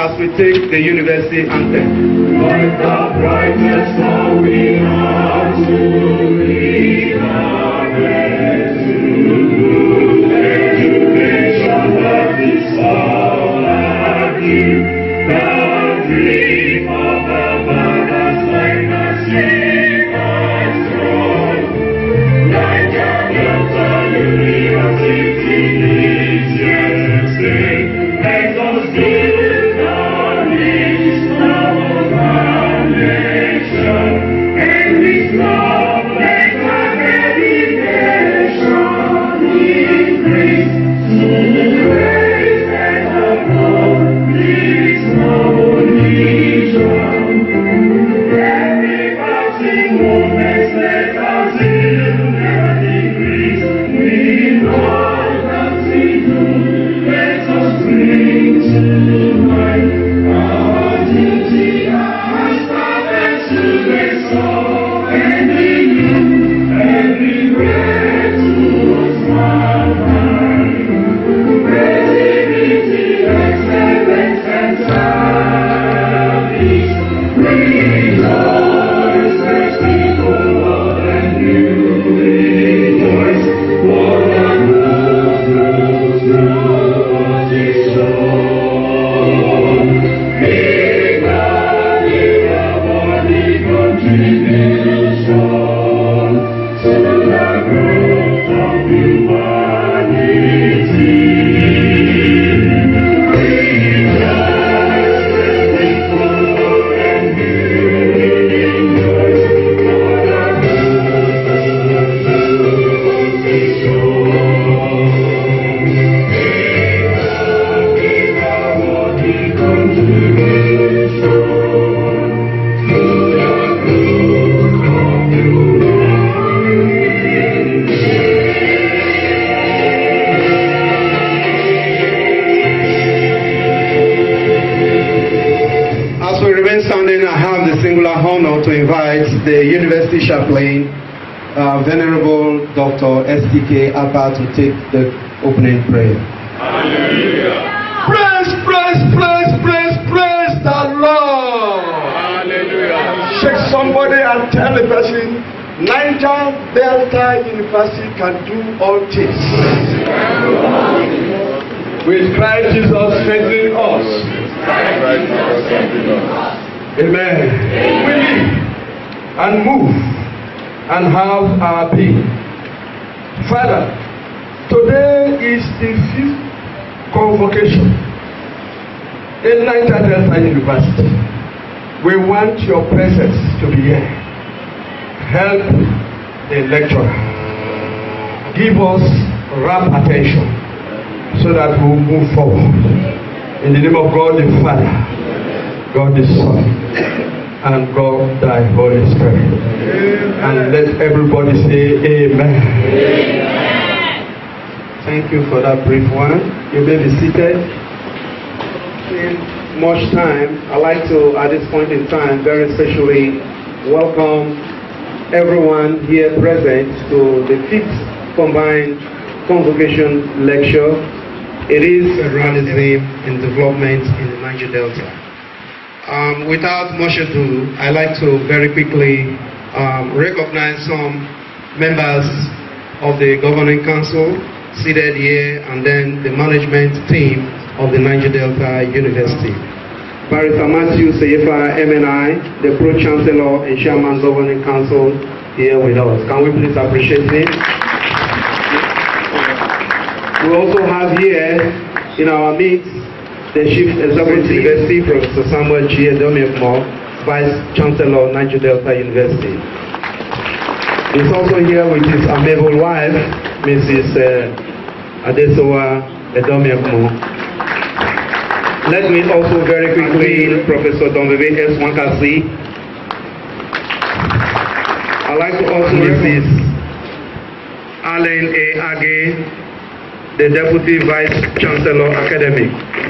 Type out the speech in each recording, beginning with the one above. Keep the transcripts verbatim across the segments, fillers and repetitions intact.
as we take the university anthem. Like the brightest star we are to lead our way to education that is all our view. The dream of the mother's like a shepherd's throne. Niger Delta University is here to stay. Let us build our nation, our nation, and with love let our dedication increase to the grace and the Lord this noble nation. Every passing moment let our zeal never decrease. We all that we do, let us bring to mind our duty as fathers to the soul and the youth, everywhere towards mankind. Creativity, excellence, and service. Rejoice, as people of the new rejoice. For the rules, rules, rules is shown. Big God, in the body contribution to the growth of humanity. Rejoice, as people of the new rejoice. For the rules, rules is shown. Big God, in the body contribution to the growth of humanity. As we remain standing, I have the singular honor to invite the University Chaplain, uh, Venerable Doctor S T K Abba, to take the opening prayer. Hallelujah. Praise, praise, praise, praise, praise the Lord. Hallelujah. Shake somebody and tell the person, Niger Delta University can do all things. With Christ Jesus strengthening us. Amen. We live and move and have our being. Father, today is the fifth convocation in Niger Delta University. We want your presence to be here. Help the lecturer. Give us rapt attention so that we will move forward. In the name of God the Father, God the Son, and God thy Holy Spirit. Amen. And let everybody say amen. Amen. Thank you for that brief one. You may be seated. In much time, I'd like to, at this point in time, very especially welcome everyone here present to the fifth combined convocation lecture. It is Federalism and Development in the Niger Delta. Um, without much ado, I'd like to very quickly um, recognize some members of the Governing Council seated here, and then the management team of the Niger Delta University. Barrister Matthew Seyefa, M N I, the Pro-Chancellor and Chairman Governing Council, here with us. Can we please appreciate him? We also have here in our midst the Chief Executive University, Professor Samuel G. Edomiekmo, Vice Chancellor, Niger Delta University. He's also here with his amiable wife, Missus Uh, Adesowa Edomiekmo. Let me also very quickly, Professor Donveve S. Wankasi. I'd like to also Missus Allen A. Age, the Deputy Vice Chancellor Academic.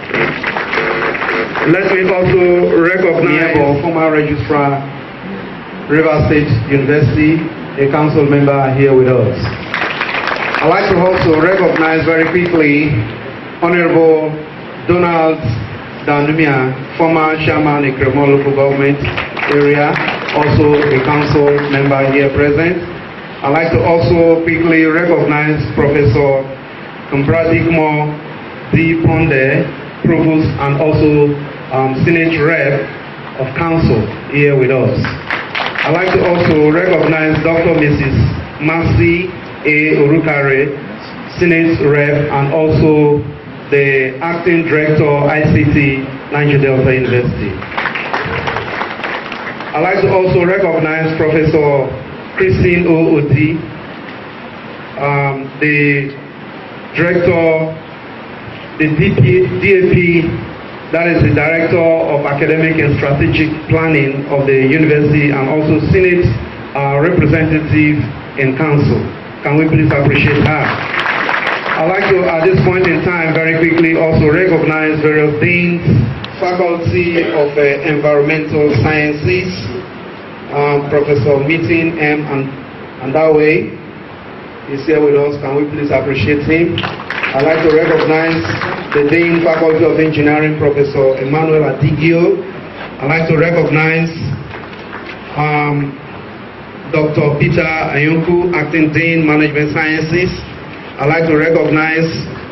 Let me also recognize our former Registrar, River State University, a council member here with us. I'd like to also recognize very quickly Honorable Donald Danumia, former chairman in Kremor local government area, also a council member here present. I'd like to also quickly recognize Professor Kumbradigmo D. Ponde, Provost and also um, Senate Rep of Council here with us. I'd like to also recognize Doctor Missus Mercy A. Urukare, Senate Rep and also the Acting Director I C T, Niger Delta University. I'd like to also recognize Professor Christine O. Oti, um, the Director, the D A P, that is the Director of Academic and Strategic Planning of the University and also Senate uh, Representative in Council. Can we please appreciate her? I'd like to, at this point in time, very quickly also recognize various deans, Faculty of uh, Environmental Sciences, um, Professor Meeting M. Andawe is here with us. Can we please appreciate him? I'd like to recognize the Dean, Faculty of Engineering, Professor Emmanuel Adigio. I'd like to recognize um, Doctor Peter Ayunku, Acting Dean, Management Sciences. I'd like to recognize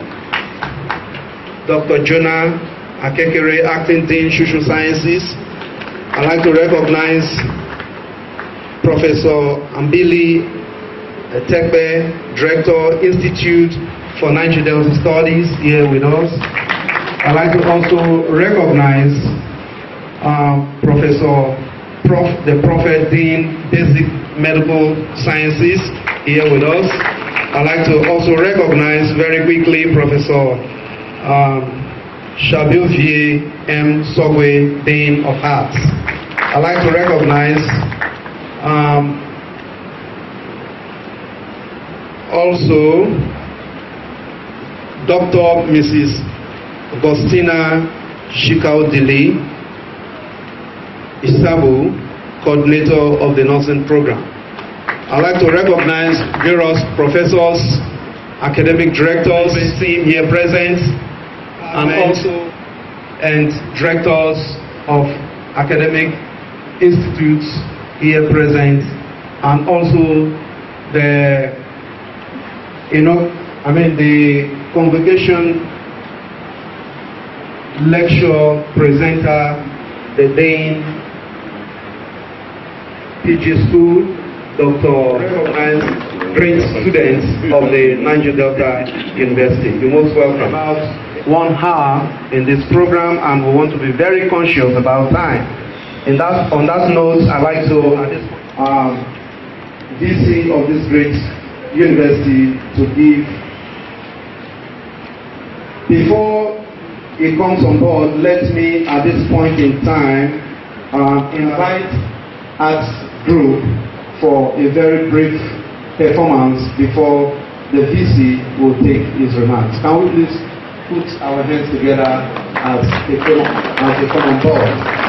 Doctor Jonah Akekere, Acting Dean, Social Sciences. I'd like to recognize Professor Ambili Tekbe, Director, Institute for Niger Delta Studies, here with us. I'd like to also recognize uh, Professor Prof, the Prophet Dean, Basic Medical Sciences, here with us. I'd like to also recognize very quickly Professor um, Shabilvie M. Sogwe, Dean of Arts. I'd like to recognize um, also Doctor Missus Agostina Shikaudili Isabu, Coordinator of the Nursing Program. I'd like to recognize various professors, academic directors, team here present, and also and directors of academic institutes here present, and also the, you know, I mean the Convocation lecture presenter, the Dean, P G School, Doctor recognized great students of the Niger Delta University. You're most welcome. About one hour in this program, and we want to be very conscious about time. In that, on that note, I'd like to, at this um, V C of this great university to give. Before he comes on board, let me at this point in time uh, invite Arts Group for a very brief performance before the V C will take his remarks. Can we please put our hands together as they come, as they come on board?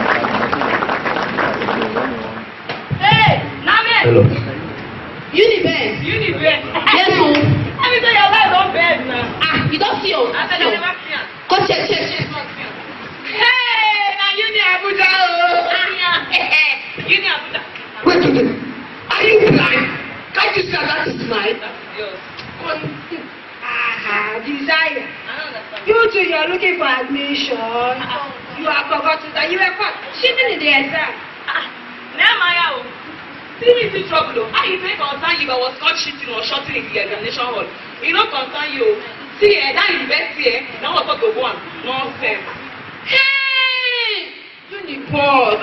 Hey, Name! Hello. Unibed! Unibed! Yes, sir. Every day your life on bed now. Ah, you don't see you. I said you never see her. Go check, check, check. Hey, now you need Abuja. You need Abuja. Wait a minute. Are you blind? Can't you see that is mine? Yes. Ah, desire. I don't understand. You two, you are looking for admission. You have forgotten that you were caught cheating in the exam. Ah, Nehemiah. See me in trouble. I even concern you if I was caught cheating or shorting in the examination hall. It don't concern you. See, eh, that university, eh, now what to go on? Nonsense. Hey! Uniport.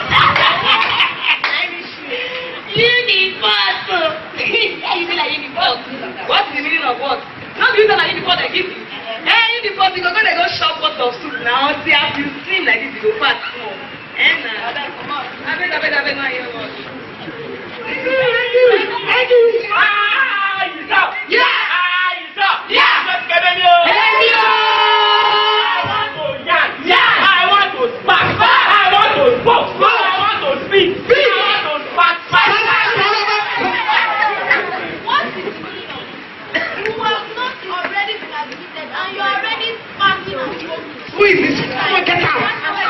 Uniport. You mean like Uniport? What's the meaning of what? Not you know like Uniport I give you. Hey, Uniport, you go go they go shop pot of soup now. See how you slim like this, you go fast small. Eh, nah. I bet, I bet, I bet, now you know. I do, I do. Ah, you stop. Yeah. Ah, you stop. Yeah. Let's get them yo. Hey, yo. I want to yarn. Yeah. I want to spark. I want to smoke. I want to speak. Speak. I want to spark. What is going on? You have not already been admitted and you are already sparking and smoking. Who is this? Come on, get out.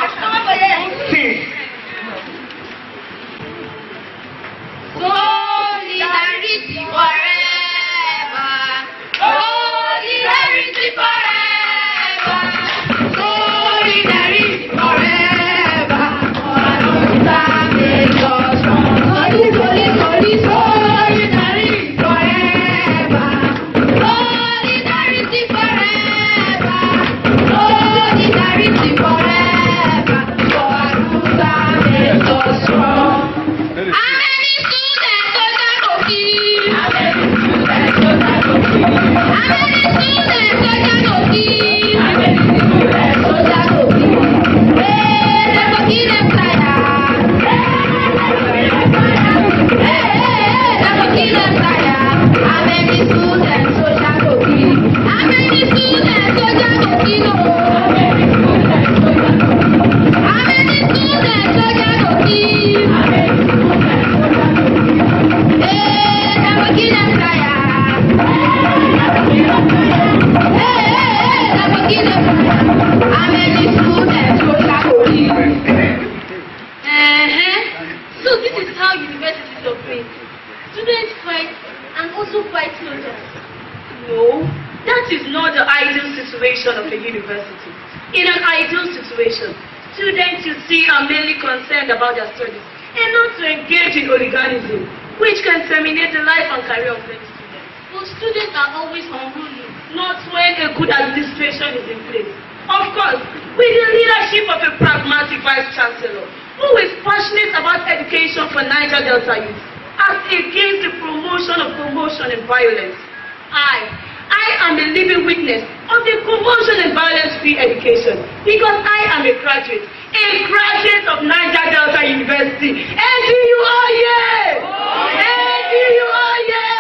situation of a university. In an ideal situation, students you see are mainly concerned about their studies and not to engage in hooliganism, which can terminate the life and career of many students. But students are always unruly, not when a good administration is in place. Of course, with the leadership of a pragmatic vice-chancellor who is passionate about education for Niger Delta youth, as against the promotion of promotion and violence. I, I am a living witness of the promotion and violence-free education because I am a graduate, a graduate of Niger Delta University. And do you all yeah? And do you all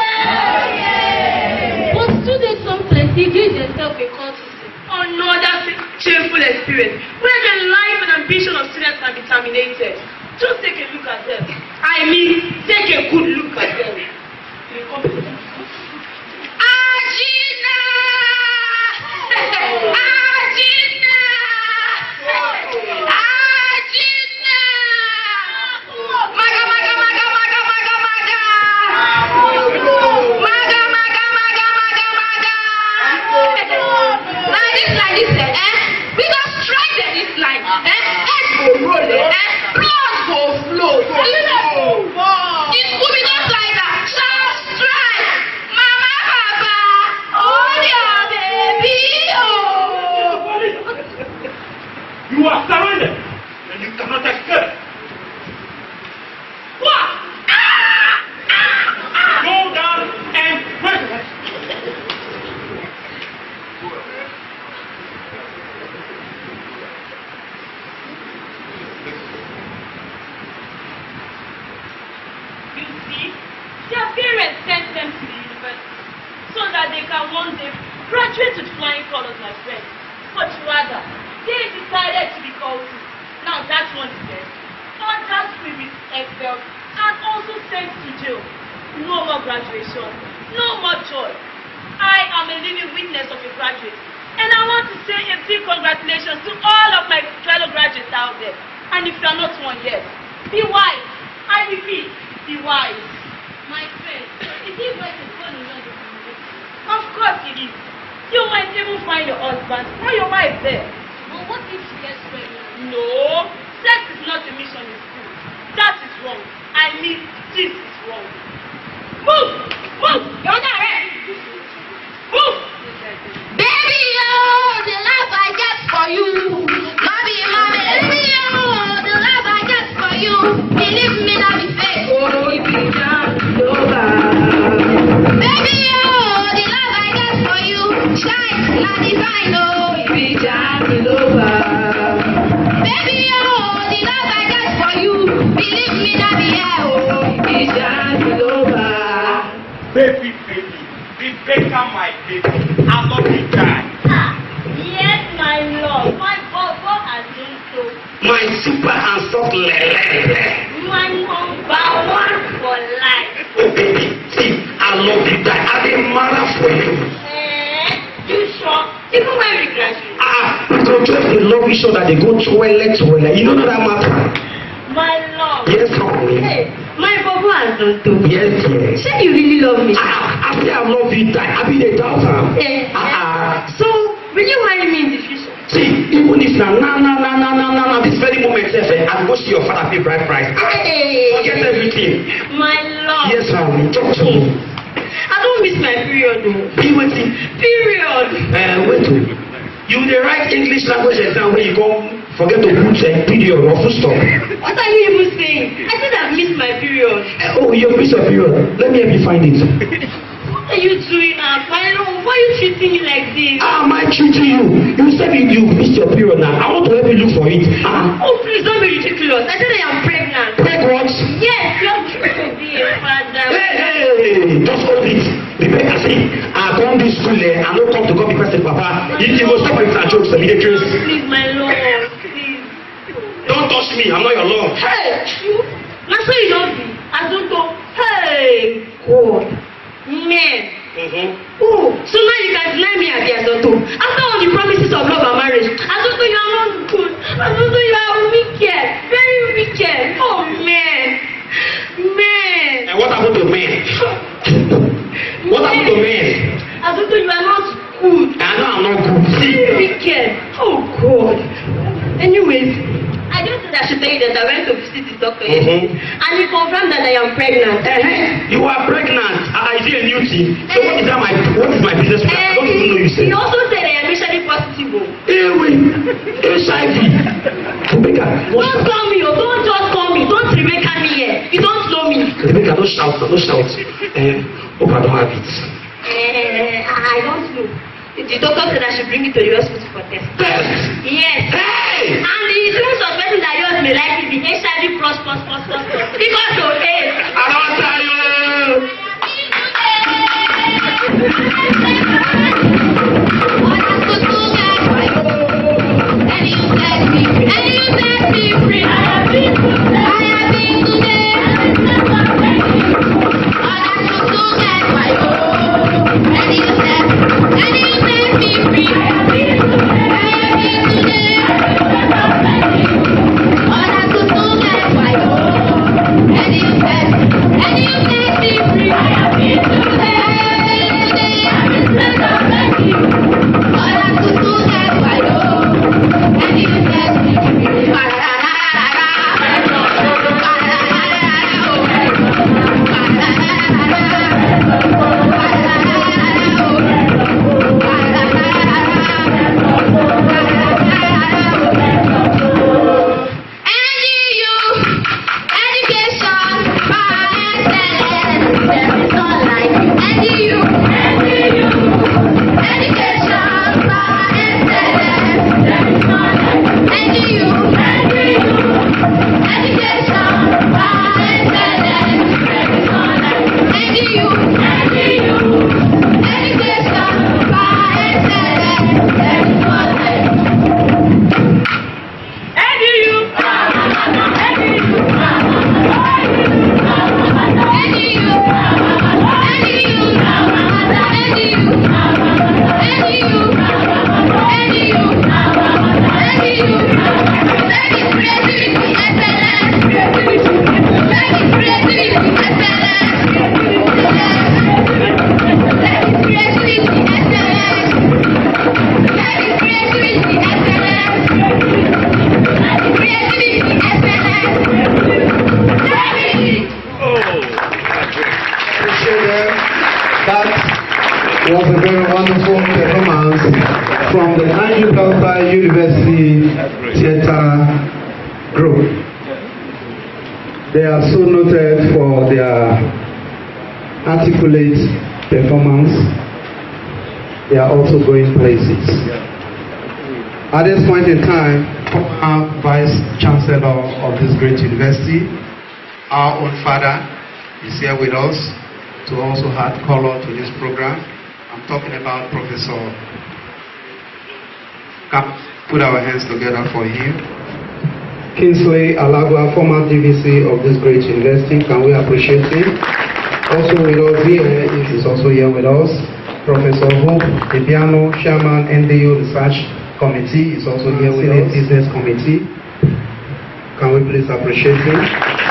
yeah? But students sometimes they give themselves a courtesy. Another shameful experience where the life and ambition of students can be terminated. Just take a look at them. I mean, take a good look at them. Agina! Agina! Agina! Maga, maga, maga, maga, maga, maga! Maga, maga, maga, maga, maga! Like this, like this, eh? We got strike in this line, eh? Head go roll, eh? Blood go flow. It could be just like that. Shout strike! Mama, Papa! Oh, yeah, baby! Oh! You are surrounded and you cannot escape. What? Ah! Ah! Ah! Go down and rest. You see, their parents sent them to the university so that they can one day graduate with flying colors, my friend. But rather, they decided to be cultists. Now that one is dead. Others will be expelled and also sent to jail. No more graduation, no more joy. I am a living witness of a graduate, and I want to say a big congratulations to all of my fellow graduates out there. And if you are not one yet, be wise. I repeat, be wise. My friend, it is right to fall in love with you. Of course it is. You might even find your husband or your wife there. But what if she gets pregnant? No, sex is not a mission in school. That is wrong. I mean, this is wrong. Move! Move! You're not ready! Move! Baby, oh, the love I get for you. Mommy, mommy, baby, oh, the love I get for you. Believe me, not be fake. Oh, if you can't go back. Baby, oh, the love I get for you. Shine, not divine, oh, if you can't go back. Baby, oh, the love I get for you. Believe me, not be here, oh, if you can't go back. Baby, baby, be better, my baby. I love you, guy. Yes, my love. My Bobo has been so. My super and soft lele. My number one for life. Oh baby, see, I love you, guy. I've been mad for you. Eh? You sure? Even when we graduate. Ah, because just the love you show that they go toilet toilet. You know that matter. My love. Yes, honey. Hey, my Bobo has done too. Yes, yes. Say you really love me. Ah, I say I love you, guy. I be the daughter. Eh? Ah. So, will you marry me in the future? See, even if now, now, now, now, now, now, now, now, this very moment, eh, I go see your father pay bride price. Hey. Forget everything. My love. Yes, honey. Talk to me. I don't miss my period though. Be waiting. Period. Uh, wait. You the right English language exam when you go forget to put a period or full stop. What are you even saying? I said I've missed my period. Uh, oh, you miss your period. Let me help you find it. What are you doing now? Why are you treating me like this? Ah, am I treating you? You said you, you missed your period now. I want to help you look for it. Ah. Oh, please don't be ridiculous. I said I am pregnant. Preg what? Yes, you're trying to be a father. Hey, hey, just hold it. The better see. I come to school there. I don't come to copy person, Papa. You, you go stop with that jokes. Be the truth. Please, my lord. Please. Don't touch me. I'm not your love. Hey, you. That's why you don't be. I don't know. Hey, God. Men. Mm-hmm. Oh, so now you can deny me at the Azoto. After all the promises of love and marriage, Azoto, you are not good. Azoto, you are wicked. Very wicked. Oh, man. Man. And what happened to men? What happened to men? Azoto, you are not good. I know I'm not good. See, Mm-hmm. And he confirmed that I am pregnant. Uh-huh. You are pregnant. I did a new thing. So what is that my what is my business? Uh, I don't even know you said. He also said I am initially positive. Hey, wait. H I V. Rebecca, don't call me, oh, don't just call me. Don't Rebecca me here. You don't know me. Rebecca, don't shout, don't shout. Uh, hope I don't have it. Uh, I don't know. The doctor said I should bring it to the hospital for test. Test? Yes. Hey! And the even suspecting that yours may likely be H I V plus plus plus plus plus. Because of AIDS. I don't tell you. And you set me free. And you set me free. I have been today. I have been today. And you set and you set me free. I have been today. I have been today. All I could do that my own. And you set and you set me free. I have been today. I have been today. I have been today. All I could do that my own. And you set me free. Was a very wonderful performance from the Niger University Theatre Group. They are so noted for their articulate performance. They are also going places. At this point in time, our Vice Chancellor of this great university, our own father, is here with us to also add color to this program. I'm talking about Professor. Come put our hands together for him. Kingsley Alagwa, former D V C of this great university. Can we appreciate him? Also with us here, he is also here with us. Professor Hope Ibiano, Chairman N D U Research Committee, is also here with us. Business Committee. Can we please appreciate him?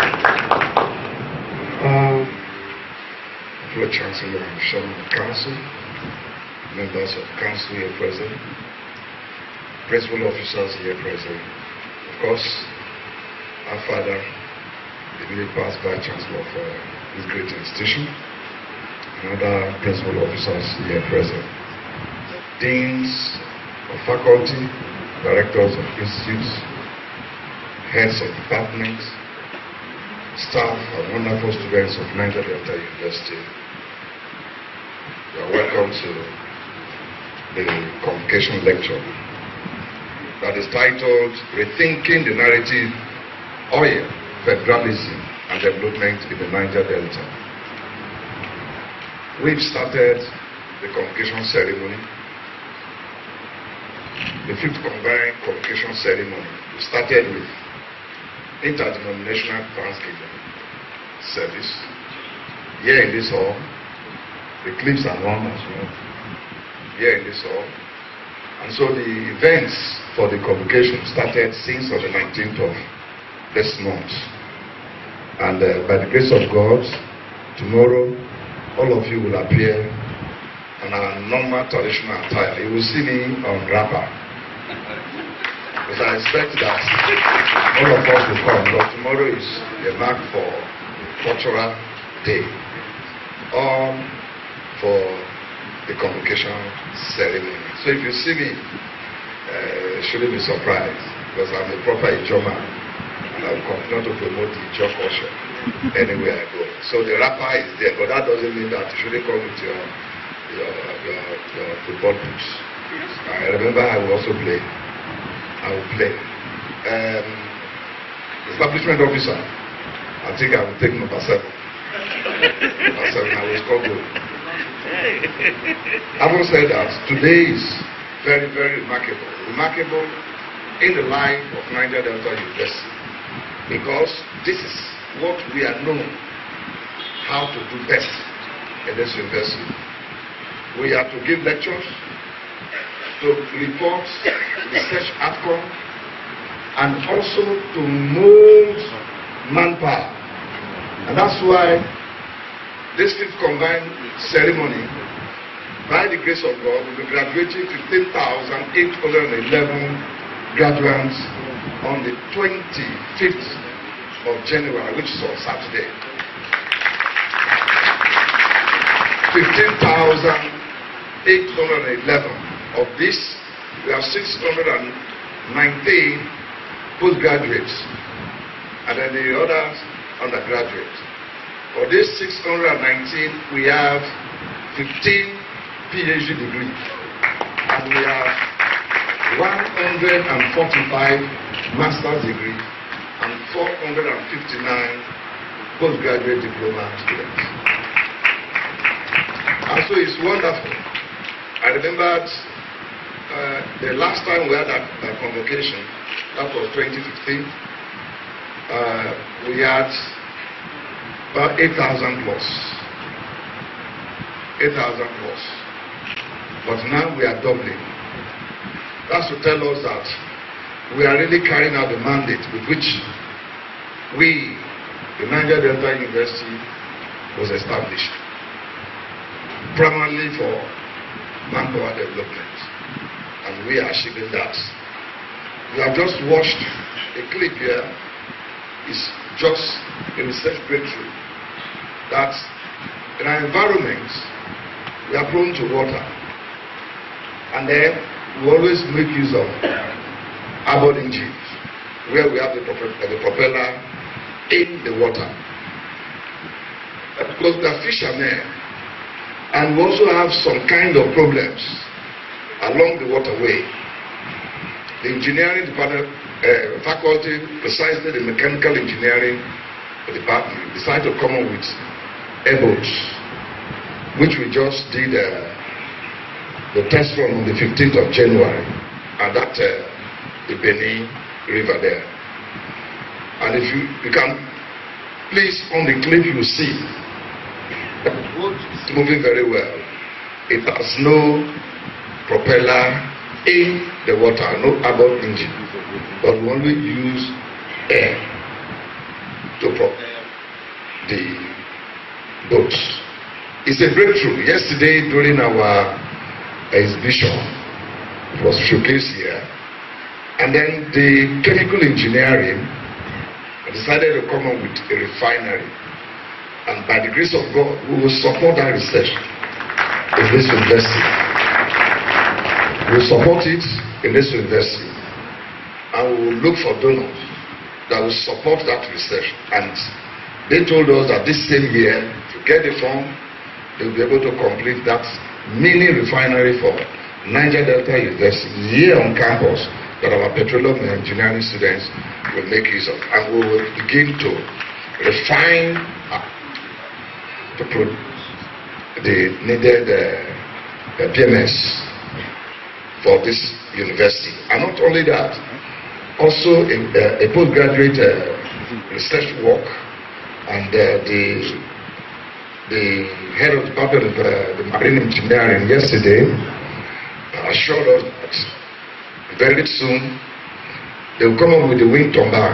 Uh, Lord Chancellor and Chairman of the Council, members of Council here present, principal officers here present, of course, our father, the newly past Vice Chancellor of uh, this great institution, and other principal officers here present, deans of faculty, directors of institutes, heads of departments, staff and wonderful students of Niger Delta University. You are welcome to the Convocation lecture that is titled Rethinking the Narrative, Oil, Federalism and Development in the Niger Delta. We've started the Convocation ceremony, the fifth combined Convocation ceremony. We started with interdenominational Thanksgiving service here in this hall. The clips are on as well here in this hall. And so the events for the convocation started since on the nineteenth of this month. And uh, by the grace of God, tomorrow all of you will appear in our normal traditional attire. You will see me on wrapper. Because I expect that all of us will come, but tomorrow is a mark for cultural day, or for the convocation ceremony. So if you see me, uh, shouldn't be surprised, because I'm a proper Ijaw man, and I'll continue to promote the Ijaw culture anywhere I go. So the rapper is there, but that doesn't mean that you shouldn't come with your your, your, your football boots. I remember I will also play. I will play. Um, establishment officer, I think I will take number seven. Number seven, I will score goal. Having said that, today is very, very remarkable. Remarkable in the life of Niger Delta University, because this is what we are known how to do best in this university. We have to give lectures, to report research outcome, and also to mold manpower. And that's why this fifth combined ceremony, by the grace of God, will be graduating fifteen thousand eight hundred eleven graduates on the twenty-fifth of January, which is on Saturday. fifteen thousand eight hundred eleven. Of this, we have six hundred nineteen postgraduates, and then the others undergraduates. For this six hundred nineteen, we have fifteen PhD degrees, and we have one hundred forty-five master's degrees and four hundred fifty-nine postgraduate diploma students. And so it's wonderful. I remembered uh, the last time we had that uh, convocation, that was twenty fifteen. Uh, we had about eight thousand plus. eight thousand plus. But now we are doubling. That's to tell us that we are really carrying out the mandate with which we, the Niger Delta University, was established. Primarily for manpower development, and we are achieving that. We have just watched a clip here. It's just a research breakthrough that in our environment we are prone to water, and then we always make use of arbor engines where we have the, prop the propeller in the water, because we are fishermen. And we also have some kind of problems along the waterway. The engineering department, uh, faculty, precisely the mechanical engineering department, decided to come up with airboats, which we just did uh, the test run on the fifteenth of January at that uh, the Benin River there. And if you, you can please on the clip you see. The boat is moving very well. It has no propeller in the water, no arbor engine, but we only use air to propel the boats. It's a breakthrough. Yesterday, during our exhibition, it was showcased here, and then the chemical engineering decided to come up with a refinery. And by the grace of God, we will support that research in this university. We will support it in this university. And we will look for donors that will support that research. And they told us that this same year, to get the fund, they will be able to complete that mini refinery for Niger Delta University here on campus that our petroleum engineering students will make use of. And we will begin to refine to produce the needed uh, P M S for this university. And not only that, also a, a postgraduate uh, research work, and uh, the the head of the department of uh, the marine engineering yesterday assured us that very soon they will come up with the wind turbine.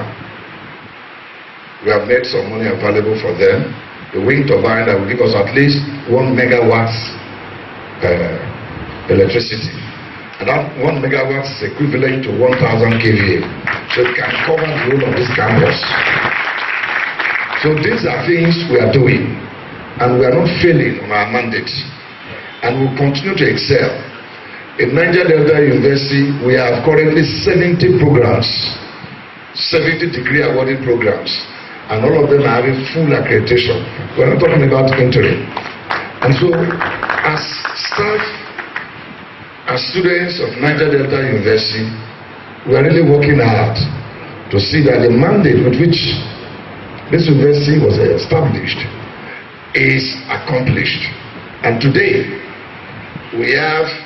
We have made some money available for them. The wind turbine that will give us at least one megawatts uh, electricity. And that one megawatt is equivalent to one thousand K V A. So it can cover the whole of this campus. So these are things we are doing. And we are not failing on our mandate. And we'll continue to excel. In Niger Delta University, we have currently seventy programs, seventy degree awarding programs. And all of them are having full accreditation. We're not talking about interim. And so, as staff, as students of Niger Delta University, we are really working hard to see that the mandate with which this university was established is accomplished. And today, we have